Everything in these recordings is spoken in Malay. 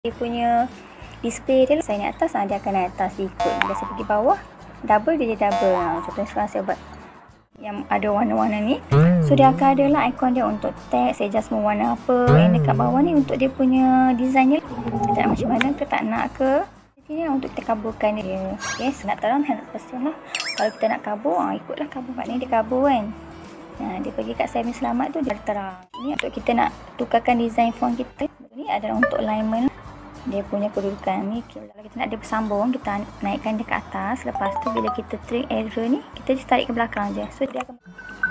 Dia punya display dia saya naik atas, dia akan naik atas ikut. Bila saya pergi bawah, double dia double. Contohnya sekarang saya buat yang ada warna-warna ni, so dia akan ada lah ikon dia untuk teks, adjustment warna apa. Yang dekat bawah ni untuk dia punya design dia, kita nak macam mana ke, tak nak ke, ini untuk kita kabulkan dia. Okay, nak terang 100% lah. Kalau kita nak kabur, ikutlah kabur. Kat ni dia kabur kan. Dia pergi kat semi selamat tu dia terang. Ini untuk kita nak tukarkan design font kita. Ini adalah untuk alignment dia punya kedudukan ni. Kalau kita nak dia bersambung, kita naikkan dia ke atas. Lepas tu bila kita trim error ni, kita just tarik ke belakang je. So dia akan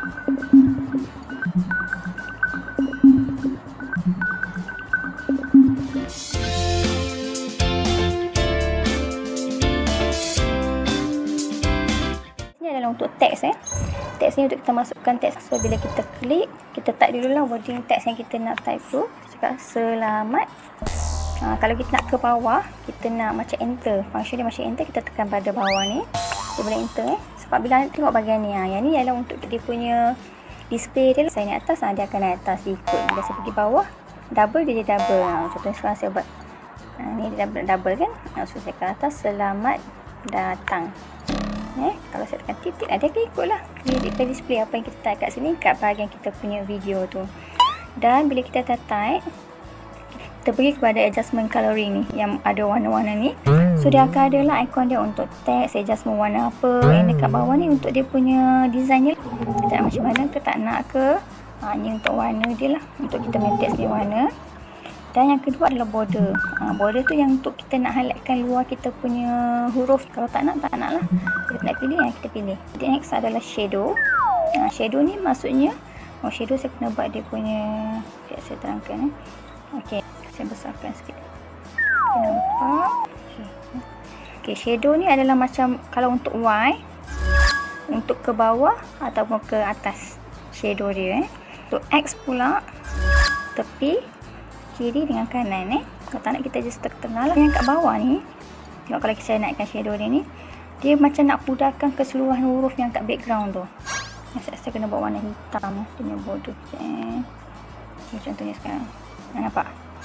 ni adalah untuk teks teks ni untuk kita masukkan teks. So bila kita klik, kita type dululah wording teks yang kita nak type tu. Cakap selamat. Kalau kita nak ke bawah, kita nak macam enter, function dia macam enter, kita tekan pada bawah ni, dia boleh enter sebab bila nak tengok bahagian ni, yang ni ialah untuk dia punya display dia. Saya naik atas, dia akan naik atas ikut. Bila saya pergi bawah, double dia double. Contohnya sekarang saya buat ni dia double kan. So saya ke atas, selamat datang. Kalau saya tekan titik, dia akan ikut lah dia display apa yang kita type kat sini, kat bahagian kita punya video tu. Dan bila kita dah type, kita pergi kepada adjustment coloring ni yang ada warna-warna ni. So dia akan ada lah ikon dia untuk teks, adjustment warna apa. Yang dekat bawah ni untuk dia punya design dia, kita nak macam mana ke, tak nak ke. Ni untuk warna dia lah, untuk kita punya teks ni warna. Dan yang kedua adalah border. Border tu yang untuk kita nak highlightkan luar kita punya huruf. Kalau tak nak lah. Kita nak pilih yang kita pilih. Next adalah shadow. Shadow ni maksudnya, shadow saya kena buat dia punya, saya terangkan. Okay, saya besarkan sikit. Nampak? Okay, shadow ni adalah macam kalau untuk Y, untuk ke bawah ataupun ke atas shadow dia. Untuk X pula, tepi, kiri dengan kanan. Kalau tak nak, kita just tengah lah. Yang kat bawah ni, tengok kalau saya naikkan shadow dia ni, dia macam nak pudarkan keseluruhan huruf yang kat background tu. Saya kena buat warna hitam dia punya border. Okay, contohnya sekarang. Nampak?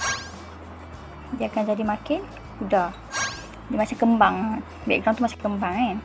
Dia akan jadi makin pudar. Dia macam kembang. Background tu macam kembang kan.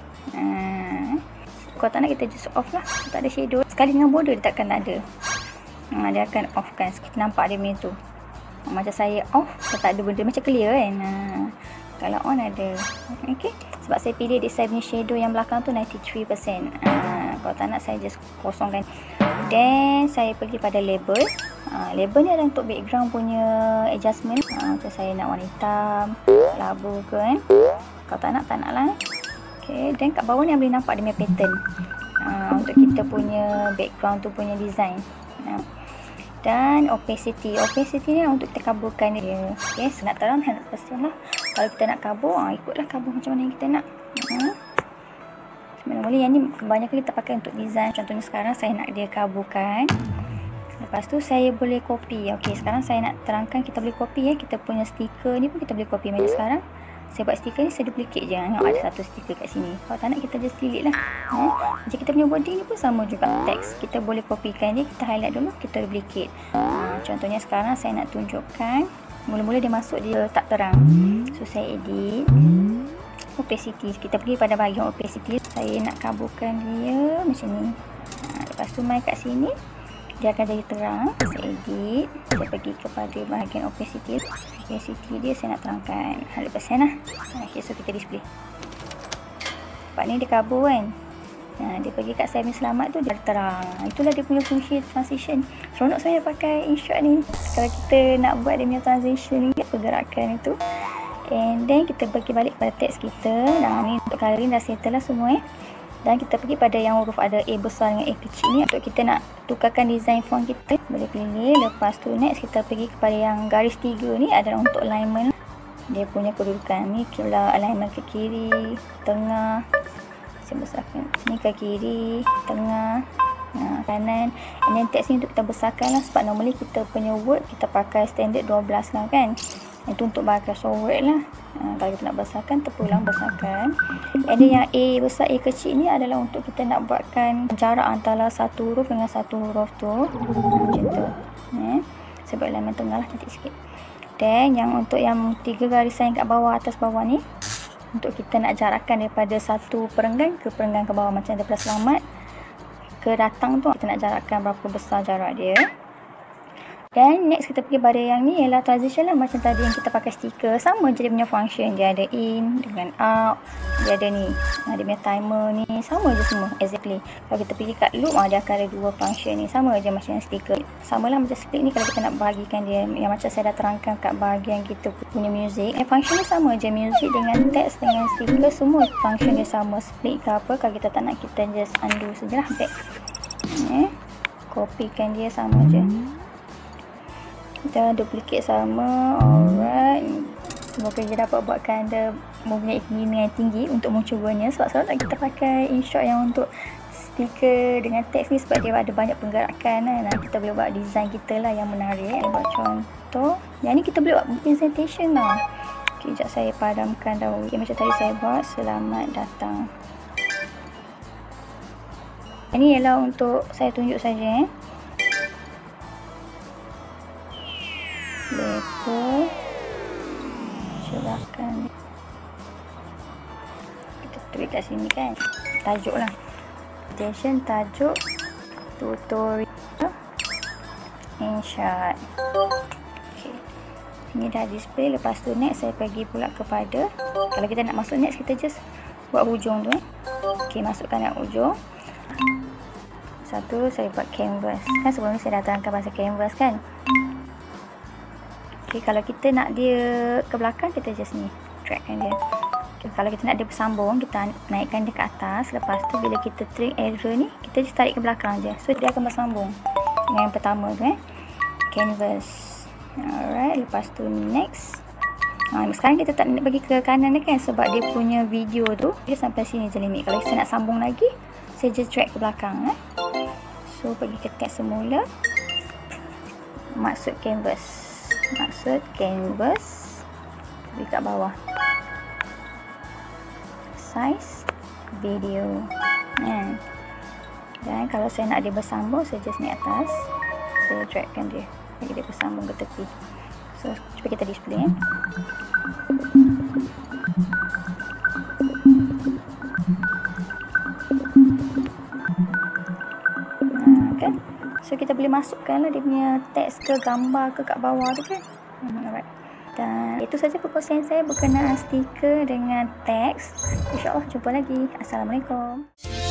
Kalau tak nak, kita just off lah. Tak ada shadow. Sekali dengan border dia takkan ada. Dia akan off kan. Kita nampak dia macam tu. Macam saya off, tak ada benda. Macam clear kan. Kalau on ada. Okay. Sebab saya pilih saya punya shadow yang belakang tu 93%. Kalau tak nak, saya just kosongkan. Then saya pergi pada label. Label ni adalah untuk background punya adjustment. Macam saya nak warna hitam, labu ke kan. Kalau tak nak lah. Okay. Dan kat bawah ni boleh nampak dia punya pattern. Untuk kita punya background tu punya design. Dan opacity. Opacity ni untuk kita kaburkan dia. Okay. Nak terang 100% lah. Kalau kita nak kabur, ikutlah kabur macam mana yang kita nak. Sebenarnya yang ni kebanyakan kita pakai untuk design. Contohnya sekarang saya nak dia kaburkan. Lepas tu saya boleh copy. Okey, sekarang saya nak terangkan kita boleh copy kita punya stiker ni pun kita boleh copy. Macam sekarang saya buat stiker ni, saya duplicate je. Tengok ada satu stiker kat sini. Kalau tak nak, kita just delete lah. Macam kita punya wording ni pun sama juga. Teks kita boleh copykan dia, kita highlight dulu, kita duplicate. Contohnya sekarang saya nak tunjukkan, mula-mula dia masuk dia tak terang. So saya edit opacity. Kita pergi pada bahagian opacity. Saya nak kaburkan dia macam ni. Lepas tu mai kat sini, dia akan jadi terang. Saya edit, saya pergi kepada bahagian opacity. Opacity dia saya nak terangkan 100% lah. Okay, so kita display. Part ni dia kabur kan. Dia pergi kat semi selamat tu, dia terang. Itulah dia punya fungsi transition. Seronok saya pakai InShot ni. Kalau kita nak buat dia punya transition ni, pergerakan itu. And then kita pergi balik pada teks kita. Ni untuk coloring dah settle lah semua. Dan kita pergi pada yang huruf ada A besar dengan A kecil ni. Untuk kita nak tukarkan design font kita, boleh pilih. Lepas tu next kita pergi kepada yang garis 3 ni adalah untuk alignment. Dia punya kedudukan ni, kalau alignment ke kiri, tengah. Saya besarkan. Ni ke kiri, tengah, kanan. And then text ni untuk kita besarkan lah. Sebab normally kita punya word kita pakai standard 12 lah kan. Itu untuk Microsoft Word lah. Kalau kita nak besarkan, terpulang besarkan. Ada yang A besar, A kecil ni adalah untuk kita nak buatkan jarak antara satu huruf dengan satu huruf tu. Macam tu. Saya buat elemen tengah lah, cantik sikit. Dan yang untuk yang 3 garisan yang kat bawah, atas bawah ni, untuk kita nak jarakkan daripada satu perenggan ke perenggan ke bawah, macam daripada selamat ke datang tu, kita nak jarakkan berapa besar jarak dia. Dan next kita pergi pada yang ni ialah transition lah, macam tadi yang kita pakai stiker. Sama je dia punya function, dia ada in dengan out, dia ada ni, dia punya timer ni, sama je semua exactly. Kalau kita pergi kat loop, dia akan ada 2 function ni, sama je macam yang stiker. Sama lah macam split ni, kalau kita nak bahagikan dia, yang macam saya dah terangkan kat bahagian kita punya music, function ni sama je, music dengan text dengan stiker semua function dia sama. Split ke apa, kalau kita tak nak, kita just undo sajalah back. Copykan dia, sama je. Kita duplicate sama. Alright, semoga kita dapat buatkan dia mempunyai keinginan yang tinggi untuk mencubanya. Sebab selalu tak kita pakai InShot yang untuk stiker dengan teks ni, sebab dia ada banyak penggerakan kan. Kita boleh buat design kita lah yang menarik. Buat contoh, yang ni kita boleh buat presentation lah. Okay, sekejap saya padamkan dahulu. Okay, macam tadi saya buat, selamat datang. Ini ialah untuk saya tunjuk saja. Lepo, silakan. Kita tulis kat sini kan, tajuk lah, presentation, tajuk, tutorial, InShot. Okay, ini dah display. Lepas tu next saya pergi pula kepada, kalau kita nak masuk next, kita just buat hujung tu. Okay, masukkan nak hujung. Satu, saya buat canvas. Kan sebelum ni saya dah terangkan pasal canvas kan. Okay, kalau kita nak dia ke belakang, kita just ni, dragkan dia. Okay, kalau kita nak dia bersambung, kita naikkan dia ke atas. Lepas tu bila kita trim arrow ni, kita just tarik ke belakang je. So dia akan bersambung dengan yang pertama tu canvas. Alright, lepas tu next. Sekarang kita tak nak bagi ke kanan ni kan, sebab dia punya video tu dia sampai sini je limit. Kalau saya nak sambung lagi, saya just drag ke belakang. So pergi ke tab semula, maksud canvas, pergi kat bawah, size video. Dan kalau saya nak dia bersambung, saya just naik atas, saya dragkan dia bagi dia bersambung ke tepi. So cuba kita display. Kan? So kita boleh masukkan lah dia punya teks ke gambar ke kat bawah tu kan. Alright. Dan itu saja perkongsian saya berkenaan stiker dengan teks. InsyaAllah jumpa lagi. Assalamualaikum.